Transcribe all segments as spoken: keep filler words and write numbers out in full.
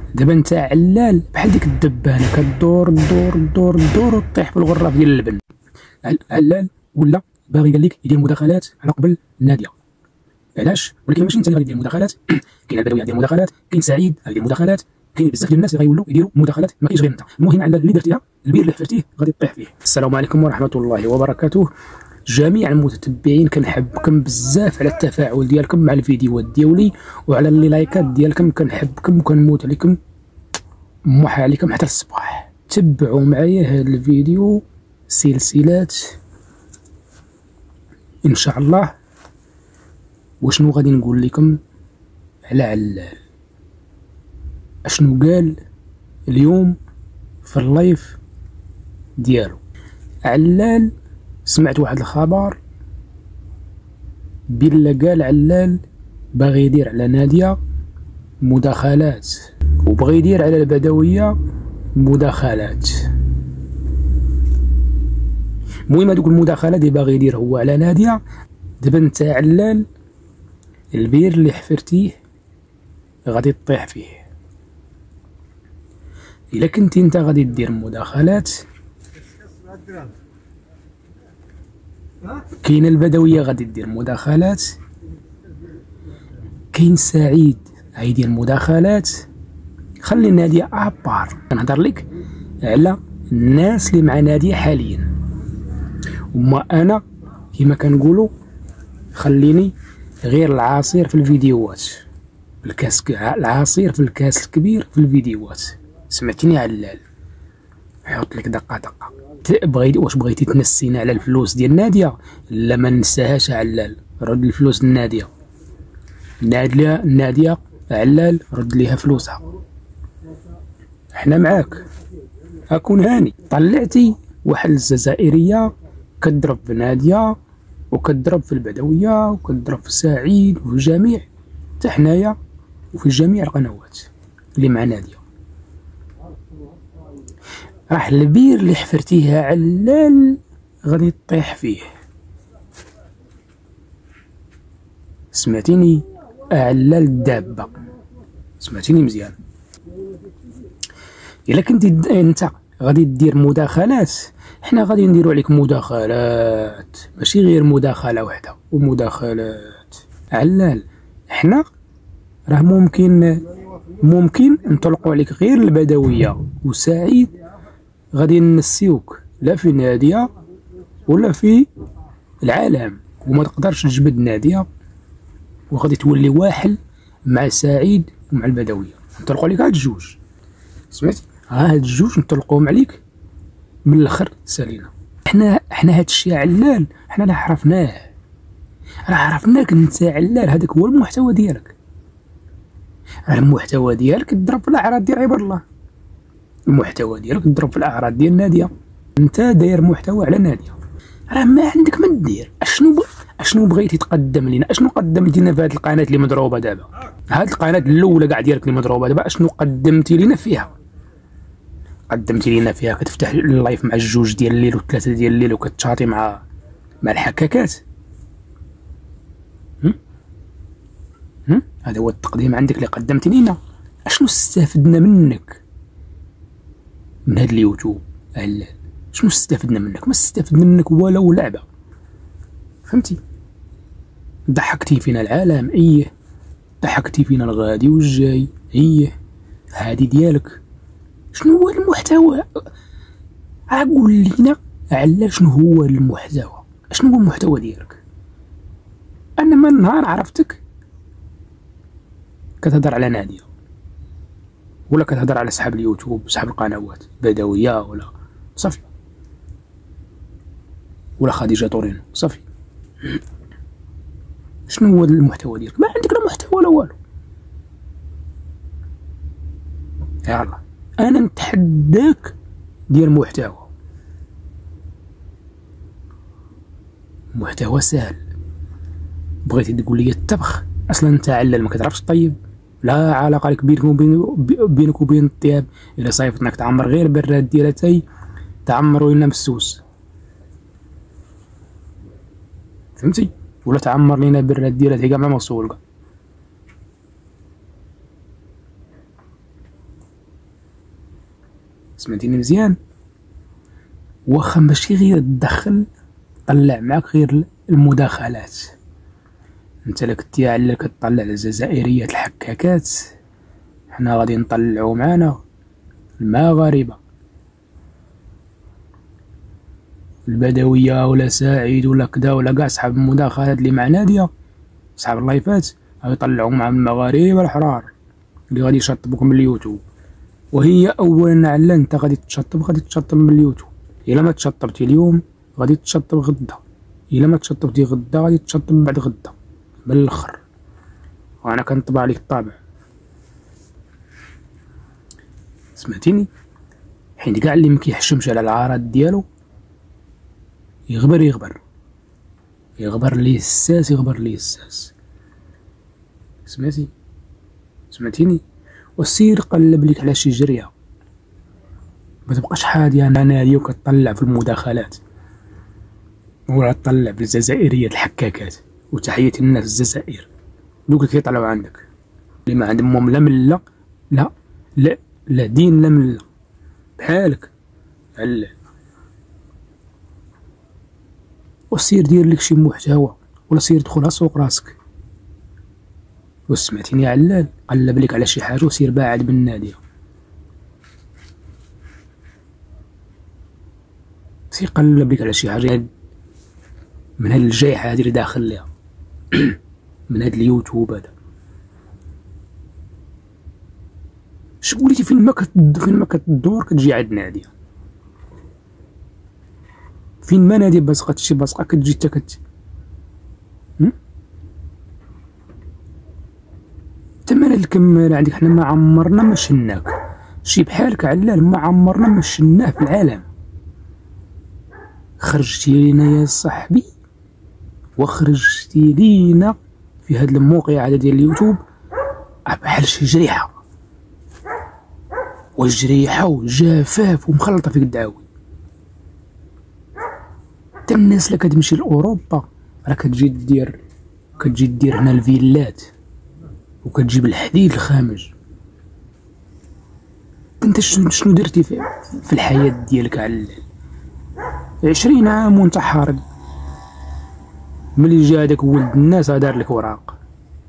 دابا انت علال بحال ديك الدبانه كدور دور دور دور وطيح في الغراف ديال اللبن. علال ولا باغي قال لك يدير مداخلات على قبل الناديه. علاش؟ ولكن ماشي انت اللي غادي دير مداخلات، كاين البدوي غادي يدير مداخلات، كاين سعيد غادي يدير مداخلات، كاين بزاف ديال الناس اللي غيولوا يديروا مداخلات، ما كاينش غير انت. المهم على اللي درتيها البير اللي حفرتيه غادي تطيح فيه. السلام عليكم ورحمه الله وبركاته جميع المتتبعين، كنحبكم بزاف على التفاعل ديالكم مع الفيديوهات ديالي وعلى اللي لايكات ديالكم، كنحبكم وكنموت عليكم، موحى عليكم حتى الصباح. تبعوا معايا هذا الفيديو سلسلات ان شاء الله. وشنو غادي نقول لكم على علال، اشنو قال اليوم في اللايف ديالو. علال سمعت واحد الخبر بلا قال علال باغي يدير على نادية مداخلات وبغي يدير على البدوية مداخلات. المهم هذوك المداخلات اللي باغي يدير هو على نادية. دابا انت علال البير اللي حفرتيه غادي تطيح فيه. الا كنتي انت غادي دير مداخلات، كاين البدوية غادي دير مداخلات، كاين سعيد غيدير مداخلات. خلي نادية ابار. كنهضر لك على الناس اللي مع نادية حاليا، وما انا كما كنقولوا خليني غير العصير في الفيديوهات، الكاس العصير في الكاس الكبير في الفيديوهات. سمعتني علال؟ حط لك دقه دقه. بغيتي واش بغيتي تنسينا على الفلوس ديال نادية؟ لا ما ننساهاش علال، رد الفلوس للنادية. نادية نادية علال رد ليها فلوسها، احنا معاك. اكون هاني طلعتي واحد الجزائريه كتضرب في نادية وكتضرب في البدوية وكتضرب في سعيد وفي الجميع، حتى حنايا وفي جميع القنوات اللي مع نادية. راح البير اللي حفرتيها علال غادي تطيح فيه. سمعتيني علال الدابة؟ سمعتيني مزيان؟ الا كنتي انت غادي دير مداخلات، حنا غادي نديرو عليك مداخلات، ماشي غير مداخله وحده ومداخلات. علال حنا راه ممكن ممكن نطلقوا عليك غير البدويه وسعيد، غادي نسيوك لا في نادية ولا في العالم، وما تقدرش تجبد نادية، وغادي تولي واحد مع سعيد ومع البدويه. نطلقوا عليك هاد الجوج، سمعتي؟ ها هاد الجوج نطلقوهم عليك من الاخر سالينا. حنا حنا هاد الشيء علال حنا راه عرفناه، راه عرفناك انت علال. هذاك هو المحتوى ديالك، راه المحتوى ديالك تضرب في الاعراض ديال عباد الله، المحتوى ديالك تضرب في الاعراض ديال نادية. انت داير محتوى على نادية، راه ما عندك ما دير. اشنو ب... اشنو بغيتي تقدم لينا؟ اشنو قدمتي لنا في هذه القناه اللي مضروبه دابا؟ هذه القناه الاولى كاع ديالك اللي مضروبه دابا، اشنو قدمتي لينا فيها؟ قدمتي لينا فيها كتفتح اللايف مع الجوج ديال الليل والثلاثه ديال الليل وكتشاطي مع مع الحكاكات. هم هم هذا هو التقديم عندك اللي قدمتي لينا. اشنو استفدنا منك من هذا اليوتيوب علال؟ شنو استفدنا منك؟ ما استفدنا منك ولو لعبه، فهمتي؟ ضحكتي فينا العالم، ايه ضحكتي فينا الغادي والجاي، ايه هادي ديالك. شنو هو المحتوى؟ قول لينا علال شنو هو المحتوى؟ شنو هو المحتوى ديالك؟ انا من نهار عرفتك كتهضر على نادية، ولا كتهضر على صحاب اليوتيوب صحاب القنوات بدوية، ولا صافي، ولا خديجة طورينو، صافي. شنو هو المحتوى ديالك؟ ما عندك لا محتوى لا والو. يلا انا نتحداك دير محتوى، محتوى سهل. بغيتي تقول لي الطبخ، اصلا انت علال ما كتعرفش طيب، لا علاقه لك بينك وبين بينك وبين الطياب. الا صايفطناك تعمر غير براد ديالتي تعمروا لنا مسوس، فهمتي؟ ولا تعمر لينا براد ديالتي كاع مع موصول كاع. سمعتيني مزيان؟ واخا ماشي غير تدخل، طلع معاك غير المداخلات. انت لا كنتي على كتطلع الجزائريات الحكاكات، حنا غادي نطلعو معانا المغاربه، البدويه ولا سعيد ولا كدا ولا كاع صحاب المداخلات اللي مع ناديه، صحاب اللايفات غادي يطلعو مع المغاربه الحرار اللي غادي يشطبوك من اليوتيوب. وهي اولا على انت غادي تشطب، غادي تشطب من اليوتيوب. الا ما تشطبتي اليوم غادي تشطب غدا، الا ما تشطبتي غدا غادي تشطب بعد غدا من الاخر. وانا كنطبع عليك الطابع، سمعتيني؟ حيت كاع اللي مكيحشمش على العراض ديالو يغبر يغبر يغبر ليه الساس، يغبر ليه الساس. سمعتي؟ سمعتيني؟ وسير قلب ليك على شي جريه، ما تبقاش حادي انا نادي وكتطلع في المداخلات ولا تطلع بالجزائريات الحكاكات. وتحية الناس الجزائر دوك اللي كيطلعوا عندك، اللي ما عندهم لا مله لا لا لا دين لا مله بحالك. على وسير دير لك شي محتوى ولا سير دخل سوق راسك. وسمعتيني علال؟ قلب لك على شي حاجه وسير باعد بالناديه، سير قلب لك على شي حاجه من هاد الجايحه هادي اللي داخل ليها من هاد اليوتيوب هذا. شغولتي فين ما كت فين ما كتدور كتجي عند ناديه، فين ما نادي بصقه شي بصقه كتجي حتى كت تما الكمال عندك. حنا ما عمرنا ما شناك شي بحالك علال، ما عمرنا ما شناه في العالم. خرجتي لينا يا صاحبي وخرجتي لينا في هاد الموقع هذا ديال اليوتيوب بحال شي جريحه، وجريحه وجفاف ومخلطه فيك الدعاوي. حتى الناس اللي كتمشي لاوروبا راه كتجي دير كتجي دير هنا الفيلات وكتجيب الحديد الخامج. انت شنو درتي في, في الحياه ديالك على عشرين عام وانت حارق؟ ملي جا هذاك ولد الناس دار لك وراق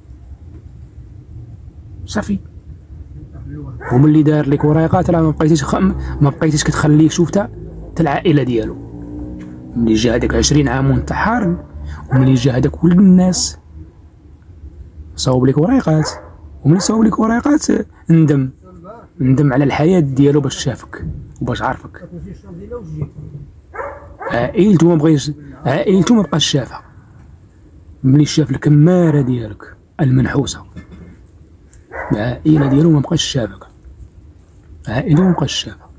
صافي، وملي دار لك ورايقات راه ما بقيتيش خم... ما بقيتيش كتخليه شوف تا العائله ديالو. ملي جا هذاك عشرين عام وانت حارق، وملي جا هذاك ولد الناس صاوب لك وريقات، وملي صاوب لك وريقات ندم ندم على الحياه ديالو باش شافك وباش عرفك. عائلتو ما بغيش عائلتو ما بقاش شافها. ملي شاف الكماره ديالك المنحوسه، العائله ديالو ما بقاش شافك، عائلتو ما بقاش شافها.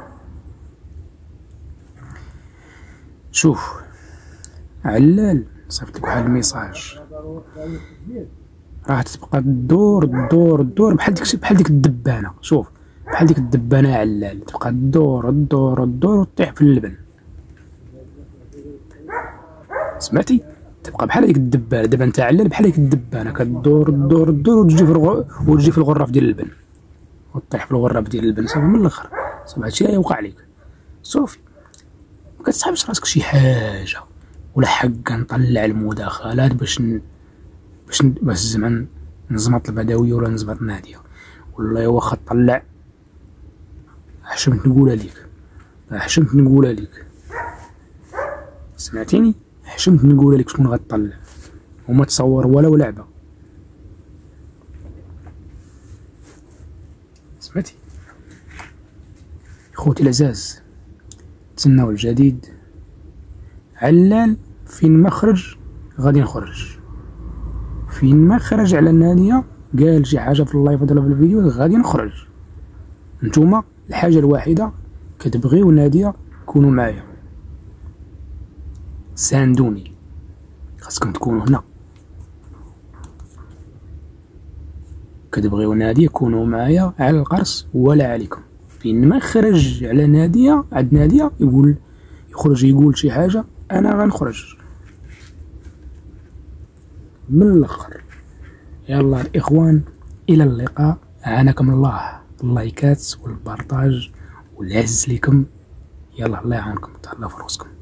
شوف علال، صيفط لك واحد الميساج، راه تبقى تدور تدور تدور بحال ديك بحال ديك الدبانه. شوف بحال ديك الدبانه علال، تبقى تدور تدور تدور وتطيح في اللبن. سمعتي؟ تبقى بحال ديك الدبانه. دابا انت علال بحال ديك الدبانه كدور تدور تدور وتجي في الغ... وتجي في الغراف ديال اللبن وتطيح في الغراف ديال اللبن صافي من الاخر. صافي هادشي اللي يوقع لك. صافي ما كتسحبش راسك شي حاجه ولا حق نطلع المداخلات باش ن... باش ن... باش زعما نزمط البدويه ولا نزمط ناديه. والله واخا طلع حشمت نقولها ليك، حشمت نقولها ليك. سمعتيني؟ حشمت نقولها لك شكون غتطلع وما تصور ولا لعبه. سمعتي؟ خوتي العزاز، تسناو الجديد. علال فين ما خرج غادي نخرج، فين ما خرج على الناديه قال شي حاجه في اللايف ولا في الفيديو غادي نخرج. نتوما الحاجه الوحيده كتبغيو ناديه كونوا معايا، ساندوني، خاصكم تكونوا هنا. كتبغيو ناديه كونوا معايا على القرص ولا عليكم. فين ما خرج على ناديه عند ناديه يقول يخرج يقول شي حاجه انا غنخرج من الاخر. يلا الاخوان الى اللقاء، عانكم الله. اللايكات والبارطاج واللي عزيز ليكم يلا الله يعاونكم، تهلاو في روسكم.